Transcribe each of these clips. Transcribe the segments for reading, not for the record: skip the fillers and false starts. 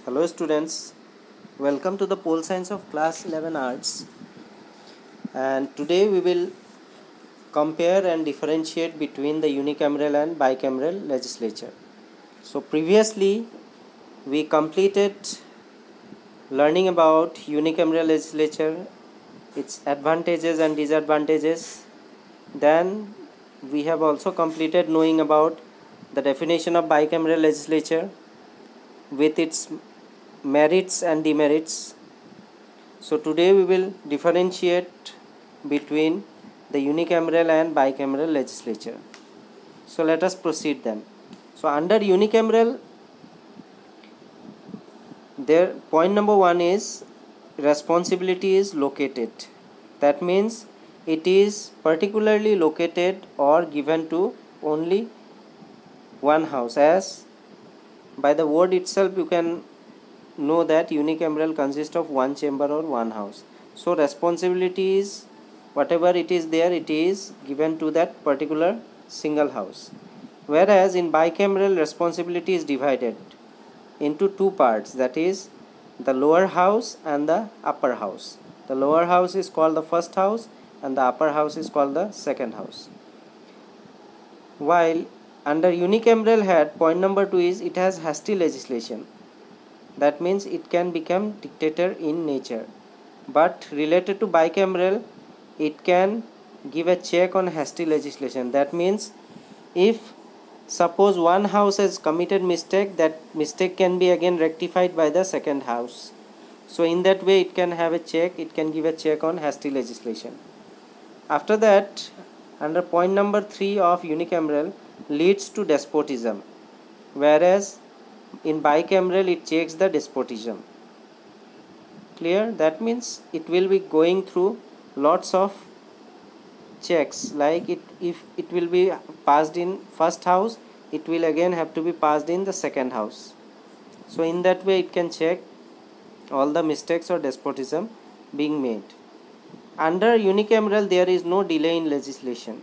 Hello students, welcome to the Pole Science of Class 11 Arts, and today we will compare and differentiate between the unicameral and bicameral legislature. So previously we completed learning about unicameral legislature, its advantages and disadvantages. Then we have also completed knowing about the definition of bicameral legislature with its merits and demerits. So today we will differentiate between the unicameral and bicameral legislature. So let us proceed then. So under unicameral, there point number 1 is responsibility is located. That means it is particularly located or given to only one house, as by the word itself you can know that unicameral consists of one chamber or one house. So responsibility is whatever it is there, it is given to that particular single house. Whereas in bicameral, responsibility is divided into two parts, that is the lower house and the upper house. The lower house is called the first house and the upper house is called the second house. While under unicameral head, point number 2 is it has hasty legislation. That means it can become dictator in nature. But related to bicameral, it can give a check on hasty legislation. That means if suppose one house has committed mistake, that mistake can be again rectified by the second house. So in that way it can have a check, it can give a check on hasty legislation. After that, under point number 3 of unicameral, leads to despotism, whereas in bicameral it checks the despotism. Clear? That means it will be going through lots of checks, like if it will be passed in first house, it will again have to be passed in the second house. So in that way it can check all the mistakes or despotism being made. Under unicameral there is no delay in legislation.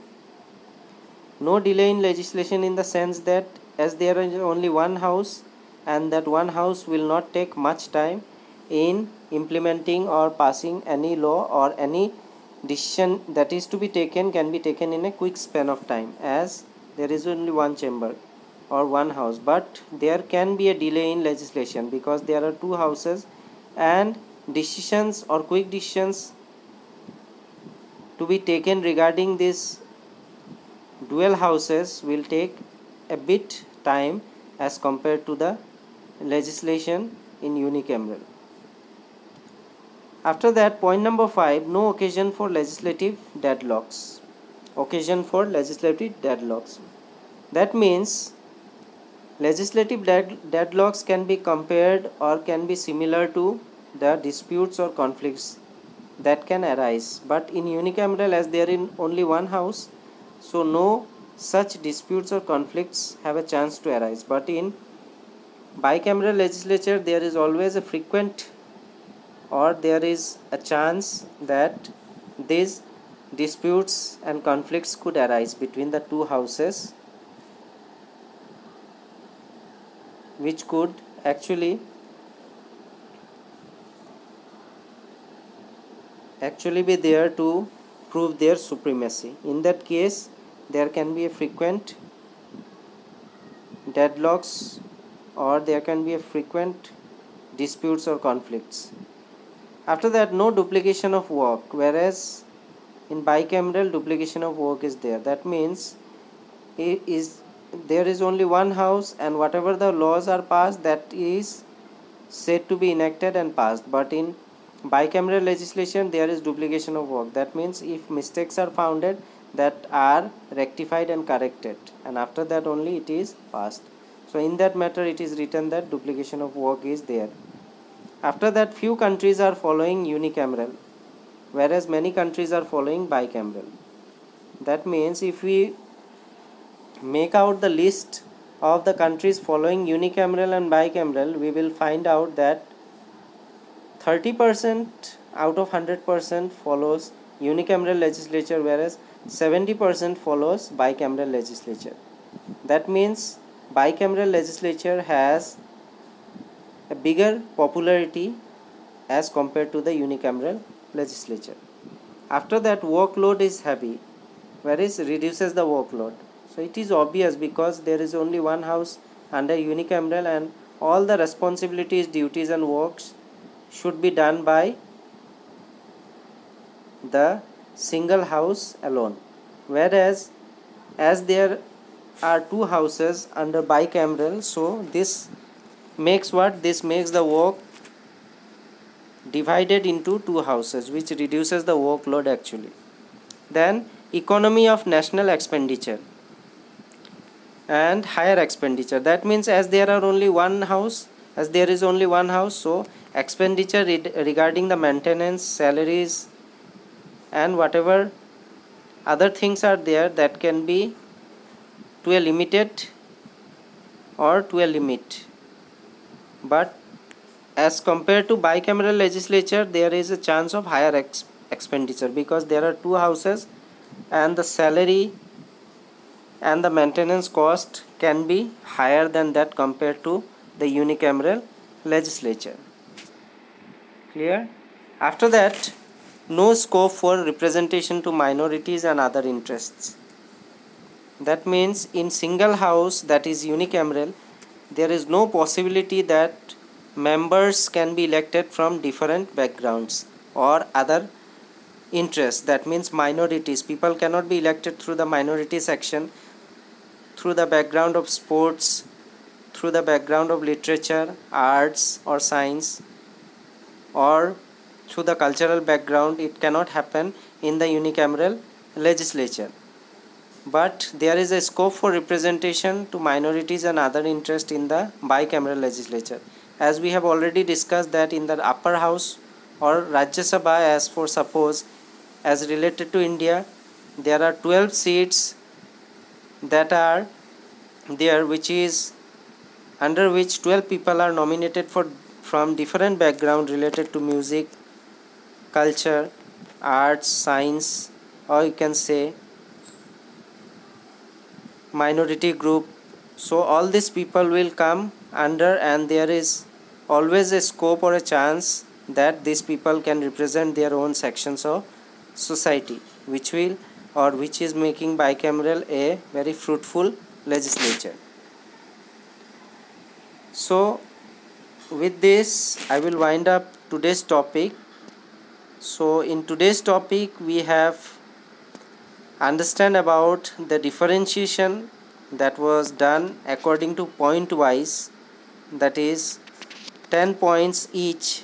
No delay in legislation in the sense that as there is only one house, and that one house will not take much time in implementing or passing any law, or any decision that is to be taken can be taken in a quick span of time, as there is only one chamber or one house. But there can be a delay in legislation because there are two houses, and decisions or quick decisions to be taken regarding this dual houses will take a bit time as compared to the legislation in unicameral. After that, point number 5, no occasion for legislative deadlocks. Occasion for legislative deadlocks. That means legislative deadlocks can be compared or can be similar to the disputes or conflicts that can arise. But in unicameral, as there is only one house, so no such disputes or conflicts have a chance to arise. But in bicameral legislature, there is always a frequent, or there is a chance that these disputes and conflicts could arise between the two houses, which could actually be there to prove their supremacy. In that case, there can be a frequent deadlocks, or there can be a frequent disputes or conflicts. After that, no duplication of work, whereas in bicameral duplication of work is there. That means there is only one house, and whatever the laws are passed, that is said to be enacted and passed. But in bicameral legislation there is duplication of work. That means if mistakes are founded, that are rectified and corrected, and after that only it is passed. So in that matter it is written that duplication of work is there. After that, few countries are following unicameral, whereas many countries are following bicameral. That means if we make out the list of the countries following unicameral and bicameral, we will find out that 30% out of 100% follows unicameral legislature, whereas 70% follows bicameral legislature. That means bicameral legislature has a bigger popularity as compared to the unicameral legislature. After that, workload is heavy, whereas reduces the workload. So it is obvious because there is only one house under unicameral and all the responsibilities, duties and works should be done by the single house alone. Whereas as there are two houses under bicameral, so this makes what? This makes the work divided into two houses, which reduces the workload actually. Then economy of national expenditure and higher expenditure. That means as there is only one house, so expenditure regarding the maintenance, salaries and whatever other things are there, that can be to a limited or to a limit. But as compared to bicameral legislature, there is a chance of higher expenditure because there are two houses and the salary and the maintenance cost can be higher than that compared to the unicameral legislature. Clear? After that, no scope for representation to minorities and other interests. That means in single house, that is unicameral, there is no possibility that members can be elected from different backgrounds or other interests. That means minorities. People cannot be elected through the minority section, through the background of sports, through the background of literature, arts or science, or through the cultural background. It cannot happen in the unicameral legislature. But there is a scope for representation to minorities and other interests in the bicameral legislature. As we have already discussed that in the upper house or Rajya Sabha, as for suppose as related to India, there are 12 seats that are there, which is under which 12 people are nominated from different background related to music, culture, arts, science, or you can say minority group. So all these people will come under, and there is always a scope or a chance that these people can represent their own sections of society, which is making bicameral a very fruitful legislature. So with this I will wind up today's topic. So in today's topic we have understand about the differentiation that was done according to point wise, that is 10 points each,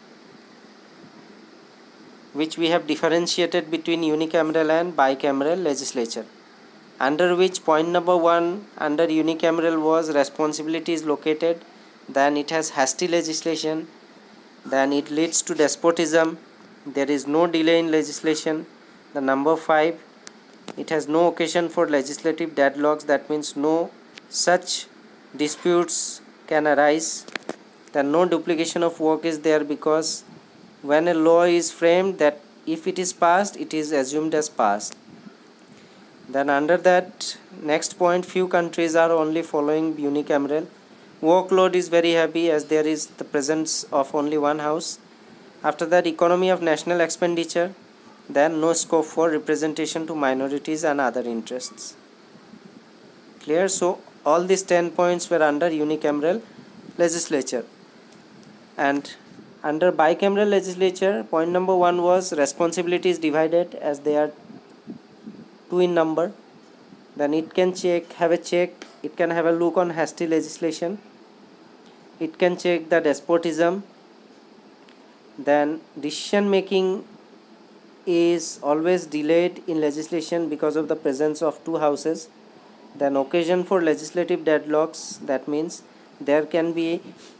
which we have differentiated between unicameral and bicameral legislature, under which point number 1 under unicameral was responsibility is located, then it has hasty legislation, then it leads to despotism, there is no delay in legislation. The number 5, it has no occasion for legislative deadlocks, that means no such disputes can arise. Then no duplication of work is there, because when a law is framed, that if it is passed, it is assumed as passed. Then under that next point, few countries are only following unicameral. Workload is very heavy as there is the presence of only one house. After that, economy of national expenditure, then no scope for representation to minorities and other interests. Clear? So all these 10 points were under unicameral legislature. And under bicameral legislature, point number 1 was responsibility is divided as they are 2 in number. Then it can have a look on hasty legislation. It can check the despotism. Then decision making is always delayed in legislation because of the presence of two houses. Then occasion for legislative deadlocks, that means there can be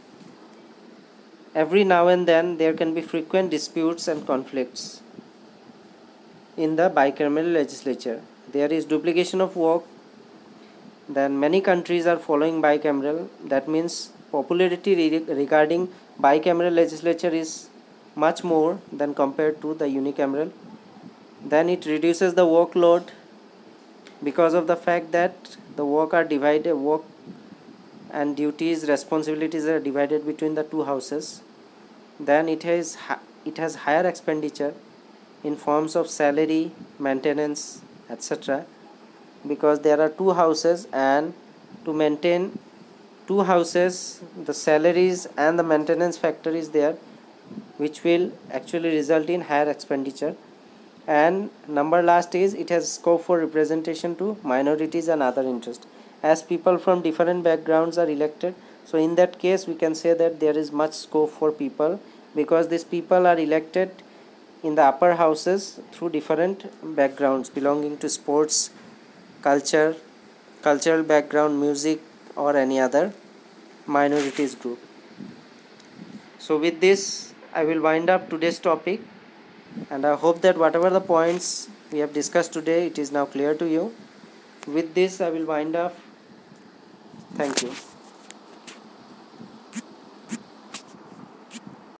every now and then there can be frequent disputes and conflicts in the bicameral legislature. There is duplication of work. Then many countries are following bicameral, that means popularity regarding bicameral legislature is much more than compared to the unicameral. Then it reduces the workload because of the fact that the work and duties, responsibilities are divided between the two houses, then it has higher expenditure in forms of salary, maintenance, etc. Because there are two houses, and to maintain two houses, the salaries and the maintenance factor is there, which will actually result in higher expenditure. And number last is it has scope for representation to minorities and other interests, as people from different backgrounds are elected. So in that case we can say that there is much scope for people, because these people are elected in the upper houses through different backgrounds belonging to sports, cultural background, music, or any other minorities group. So with this I will wind up today's topic, and I hope that whatever the points we have discussed today, it is now clear to you. With this I will wind up. Thank you.